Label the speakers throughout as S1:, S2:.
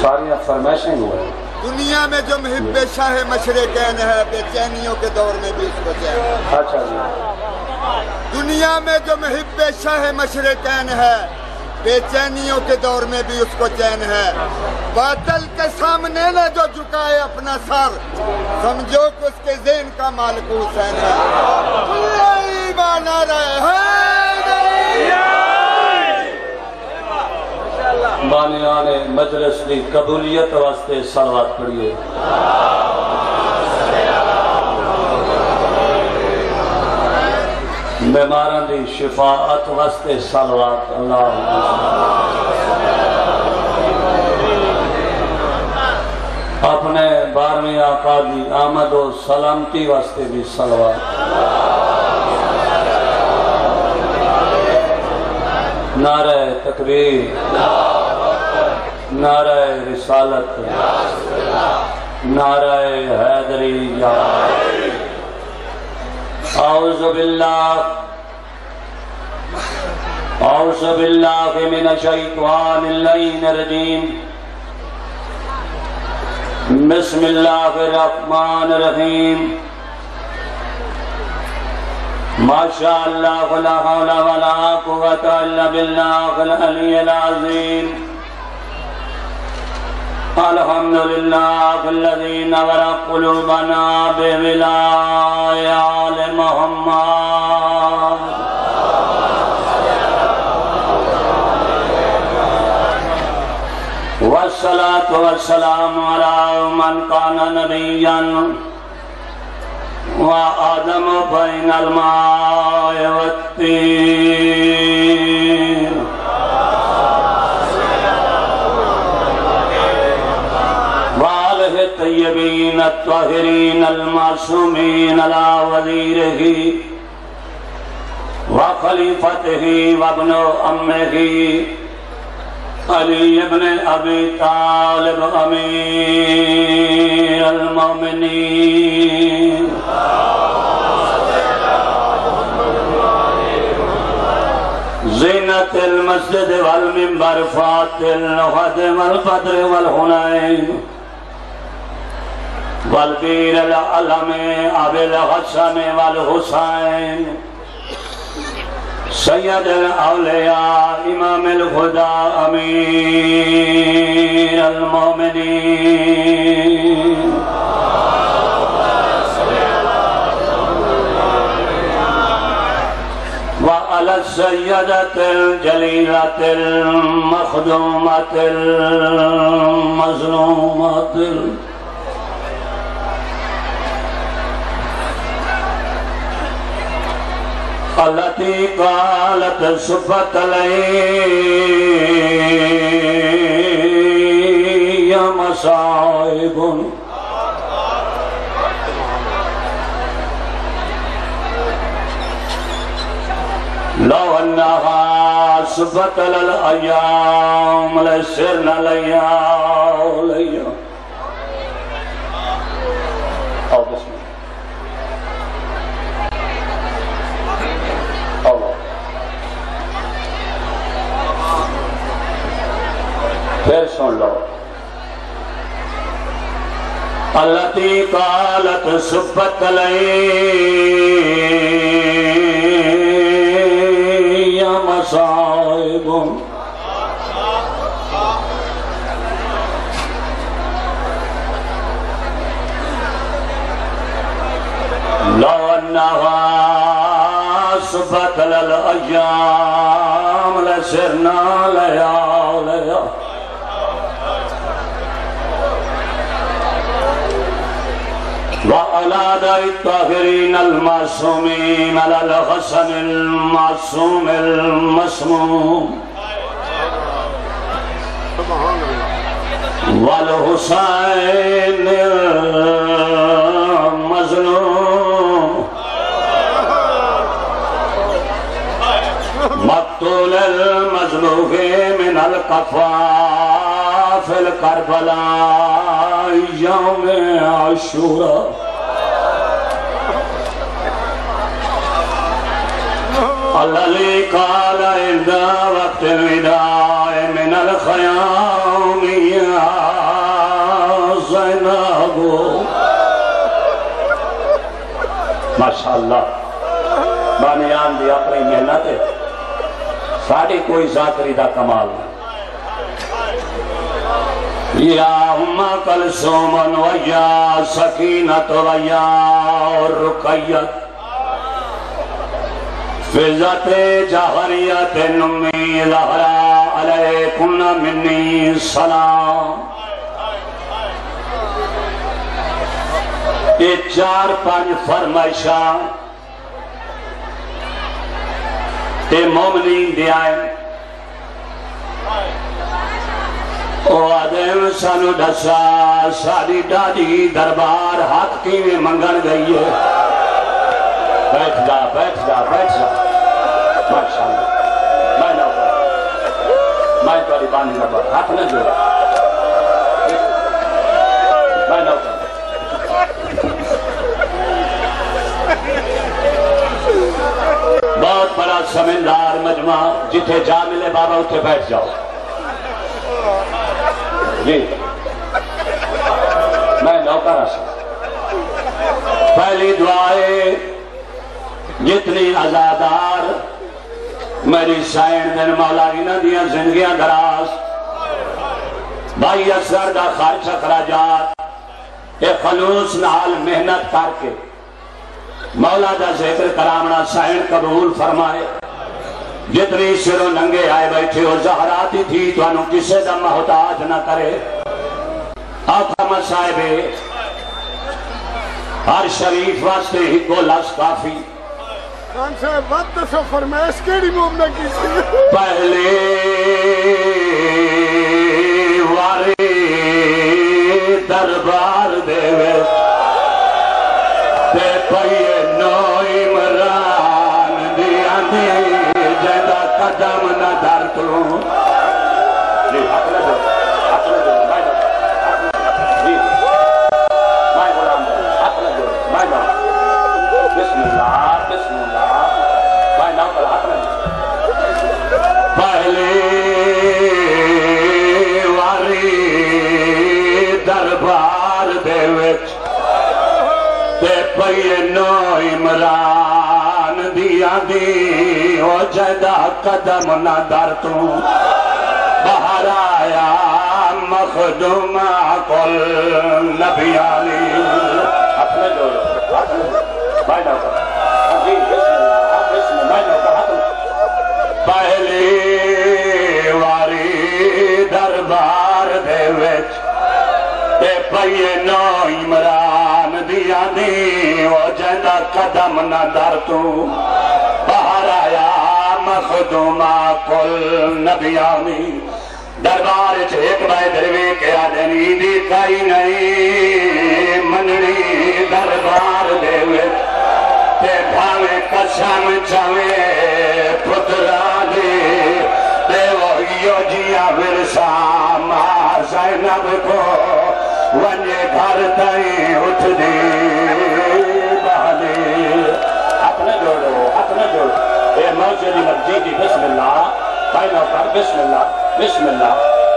S1: ساری فرمائشیں ہوئے ہیں۔
S2: دنیا میں جو محب شاہ مشرقین ہے بے چینیوں کے دور میں بھی اس کو چین ہے۔
S1: اچھا جی،
S2: دنیا میں جو محب شاہ مشرقین ہے بے چینیوں کے دور میں بھی اس کو چین ہے۔ باطل کے سامنے نے جو جھکائے اپنا سر، سمجھو کہ اس کے ذہن کا مالک حسین ہے۔
S1: بانیان مجلس کی قبولیت واسطے صلوات پڑھیے۔ بیماران دی شفاعت واسطے صلوات اللہ۔ اپنے 12ویں آقا دی آمد و سلامتی واسطے بھی صلوات۔ نعرہ تکبیر، نعرہ رسالت، نعرہ حیدری یا اعوذ باللہ من الشیطان اللعین الرجیم، بسم اللہ الرحمن الرحیم، ماشاء اللہ لا حول ولا قوة الا باللہ العلی العظیم، الحمدللہ الذی نور قلوبنا بولای آل محمد، والصلاة والسلام علی من کان نبیا وآدم بین الماء والطین، وآلہ الطیبین الطاہرین المعصومین علی وزیرہ وخلیفتہ وابن امہ علی ابن ابی طالب امیر المومنین، زینت المسجد والمنبر فاتل الوحد والفدر والحنین، والبیر العلم ابی الحسن والحسین، سید الاولیاء امام الخدا امیر المومنین، وعلى السيدة الجليلة المخدومة المظلومة التي قالت صفت لي مصائب لو انها صفت للأيام لسرنا ليا او بسم اللہ پھر سن لو، التي قالت صفت لي مصائب لو انها صفت للأيام لسرنا لياليا، وعلى دار الطاهرين المعصومين على الحسن المعصوم المسموم، والحسين المظلوم، مقتول المظلوم من القفاف الكربلاء يوم عاشوراء، الذي قال عند وقت الوداع من الخيام يا ماشاءاللہ بانیان دی اپنی محنت ہے ساڑھی کوئی ذاتری دا کمال نہیں یا اما کلثوم و یا سکینت و یا رقیت فضت جہریت نمی ظہرا علیکن منی سلام یہ 4-5 فرمائشاں تے مومنین دے آئے او آدم سانو ڈھسا ساری ڈاڑی دربار حق کی میں منگن گئی ہے بیٹھ جا بیٹھ جا بیٹھ جا ماشاءاللہ میں نہ ہوگا میں تو علی بانی نبر ہاتھ نہ جو میں نہ ہوگا بہت بڑا سمندار مجمع جتھے جا ملے بابا اتھے بیٹھ جاؤ جی میں نوکر آسا پہلی دعائے جتنی عزادار میری سائن دن مولا ہی نہ دیا زندگیاں دراز بھائی اثر دا خارچ اخراجات ایک خلوص نال محنت کر کے مولا دا ذکر کرامنا سائن قبول فرمائے جتنی سر و ننگے آئے بیٹھے اور زہراتی تھی تو انہوں کسے دا محتاج نہ کرے آقا مسائبے ہر شریف واسطے ہی کو لفظ کافی
S3: خان صاحب وقت سو فرمائش کیڑی مومنہ کی سی
S1: پہلے وارے دربار دے تے پئیے نو عمران دیا دی جیدہ قدم نہ در تو جی حق نہ جو جی مائے غلام حق نہ جو مائے نہ بسم اللہ بسم اللہ مائے نہ کر حق نہ جو پہلے واری دربار دے وچ تے پئیے نو عمران دیا دی ہو جیدہ قدم نہ در تو باہر آیا مخدوم کل نبیانی اپنے جو بھائی نہ کر جی بسم اللہ نہ کر پہلی واری دربار دے وچ تے پئیے نو عمران دیا دی وہ جیدہ قدم نہ در تو باہر آیا مخدومہ کل نبیانی دربار ایک بائے دروے کے آدھنی دی کئی نہیں منڑی دربار دے ہوئے تے بھاوے قسم چاوے پترا دے دے وہیو جیا ورسا ماں زینب کو ونجے گھر تائیں اٹھ دے بہلے اپنے جوڑو اپنے جوڑو اے موجود مرجی دی بسم اللہ بھائی نوکر بسم اللہ بسم اللہ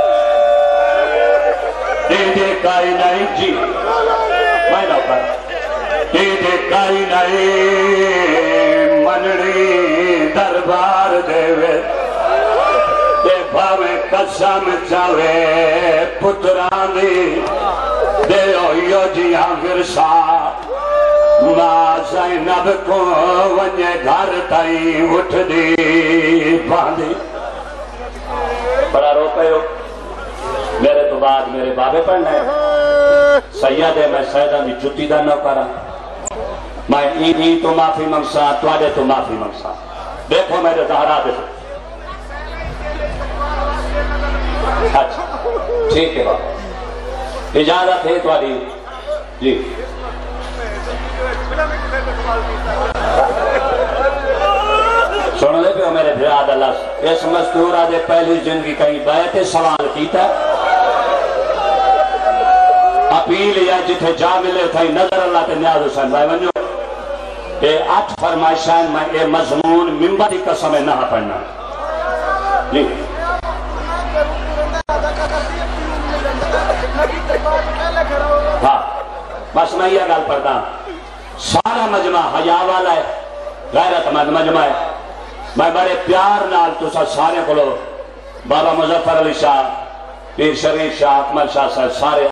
S1: دیدے کائی نہیں جی بھائی نوکر دیدے کائی نہیں منڑی دربار دے وے دے بھاوے قسم چاوے پتران دی دے اویو جیاں ورسا ماں زینب کو ونجے گھر تائیں اٹھ دی باندھی بڑا رو پہ ہو میرے تو بعد میرے بابے پڑھنا ہے سید ہے میں سیدہ دی جتی دا نہ کرا میں ای تو معافی منگسا توڑے تو معافی منگسا دیکھو میرے زہرا دیکھو اچھا ٹھیک ہے بابا اجازت ہے توڑی جی سن لے پہ میرے بھراد اللہ اس مستورہ دے پہلی زندگی کہیں بیعت سوال کیتا اپیل یا جتھے جا ملے تھا نظر اللہ تے نیاز حسین بھائی ونجو اے 8 فرمائشان میں اے مضمون منبری قسم نہ پڑھنا جی ہاں بس میں یہ گل پڑھتا سارا مجمع حیا والا ہے، غیرت مند مجمع ہے۔ میں بڑے پیار نال تسا سارے کو بابا مظفر علی شاہ، پیر شریف شاہ، اکمل شاہ صاحب سارے